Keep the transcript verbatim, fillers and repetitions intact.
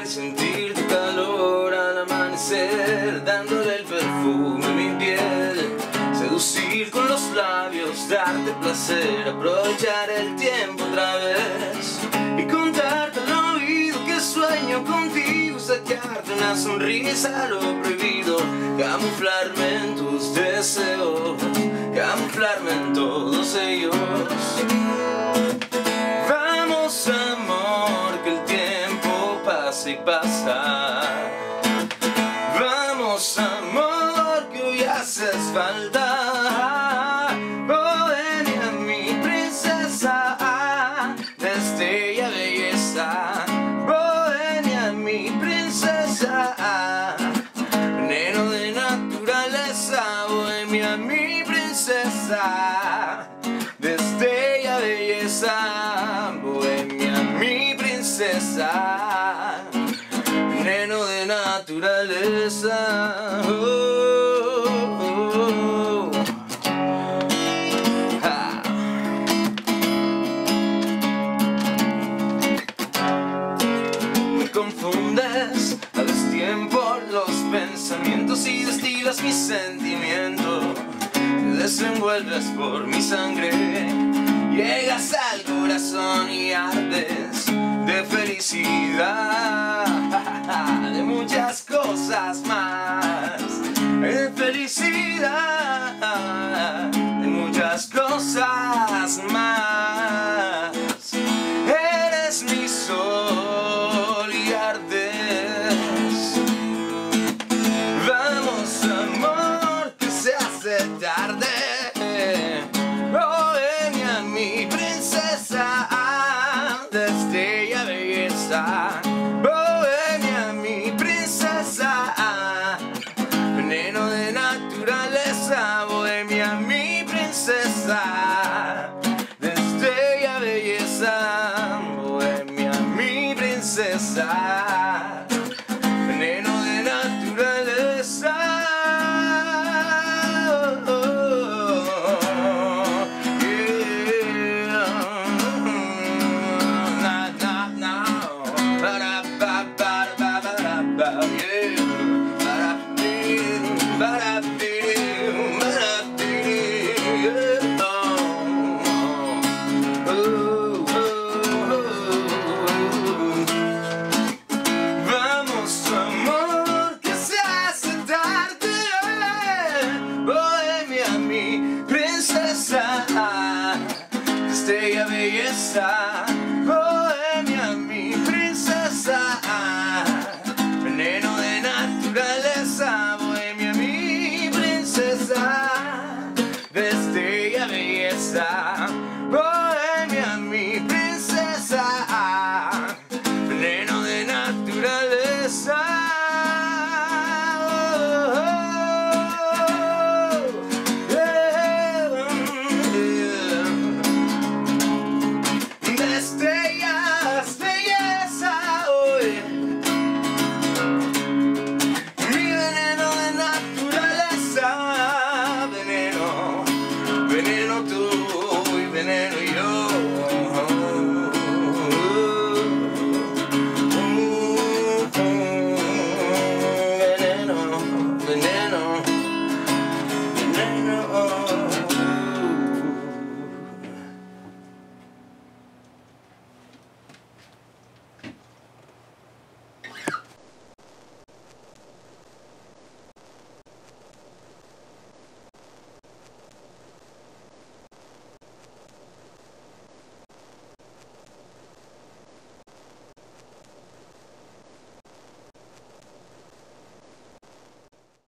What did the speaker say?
y sentir tu calor al amanecer, dándole el perfume a mi piel. Seducir con los labios, darte placer, aprovechar el tiempo otra vez y contarte al oído que sueño contigo, sacarte una sonrisa a lo prohibido, camuflarme en tus deseos, camuflarme en todos ellos. Vamos, amor, que el tiempo pasa y pasa. Vamos, amor, que hoy haces falta. Bohemia, mi princesa, destello belleza. Bohemia, mi princesa, veneno de naturaleza. Bohemia, mi princesa, destello belleza. Bohemia, mi princesa, veneno de naturaleza. Oh. Confundes a destiempo los pensamientos y destilas mi sentimiento. Te desenvuelves por mi sangre, llegas al corazón y ardes de felicidad, de muchas cosas más, de felicidad, de muchas cosas más. Eres mi sol y ardes. Vamos, amor, que se hace tarde. Bohemia, mi princesa, destello belleza. Bohemia, mi princesa, veneno de naturaleza. Bohemia, mi princesa, destello belleza. Bohemia, mi princesa, veneno de naturaleza. Oh, oh, yeah. Nah, nah, nah. Ba-da-ba-ba-ba-ba-ba, yeah. Ba-da-dee-doo, ba-da-dee-doo, ba-da-dee-doo, yeah. Oh, oh, oh, oh. Vamos, amor, que se hace tarde. Bohemia, mi princesa, destello belleza. Bohemia, mi princesa, veneno de naturaleza. Bohemia, mi princesa, destello belleza. Bohemia, mi princesa, veneno de naturaleza. Oh, yeah, yeah. Destellas belleza hoy, mi veneno de naturaleza. Veneno, veneno tú y veneno yo. Veneno, veneno, veneno.